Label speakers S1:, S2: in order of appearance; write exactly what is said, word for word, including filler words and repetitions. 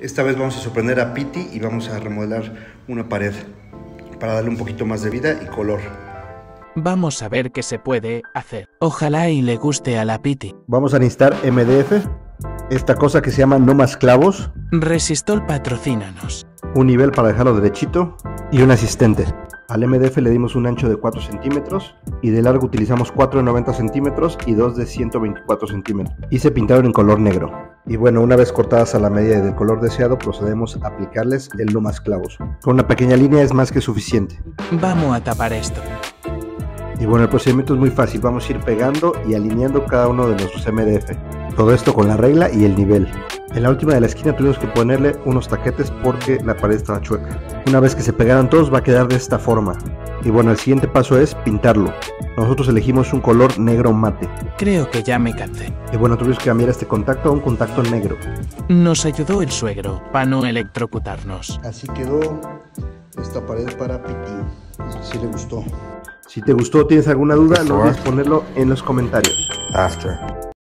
S1: Esta vez vamos a sorprender a Piti y vamos a remodelar una pared para darle un poquito más de vida y color.
S2: Vamos a ver qué se puede hacer. Ojalá y le guste a la Piti.
S1: Vamos a necesitar M D F, esta cosa que se llama no más clavos,
S2: Resistol, patrocínanos.
S1: un nivel para dejarlo derechito y un asistente. Al M D F le dimos un ancho de cuatro centímetros y de largo utilizamos cuatro de noventa centímetros y dos de ciento veinticuatro centímetros. Y se pintaron en color negro. Y bueno, una vez cortadas a la medida del color deseado, procedemos a aplicarles el no más clavos. Con una pequeña línea es más que suficiente.
S2: Vamos a tapar esto.
S1: Y bueno, el procedimiento es muy fácil. Vamos a ir pegando y alineando cada uno de nuestros M D F. Todo esto con la regla y el nivel. En la última de la esquina tuvimos que ponerle unos taquetes porque la pared estaba chueca. Una vez que se pegaran todos va a quedar de esta forma. Y bueno, el siguiente paso es pintarlo. Nosotros elegimos un color negro mate.
S2: Creo que ya me cansé.
S1: Y bueno, tuvimos que cambiar este contacto a un contacto negro.
S2: Nos ayudó el suegro para no electrocutarnos.
S1: Así quedó esta pared para Piti. Si le gustó. Si te gustó o tienes alguna duda, no olvides ponerlo en los comentarios.
S3: After.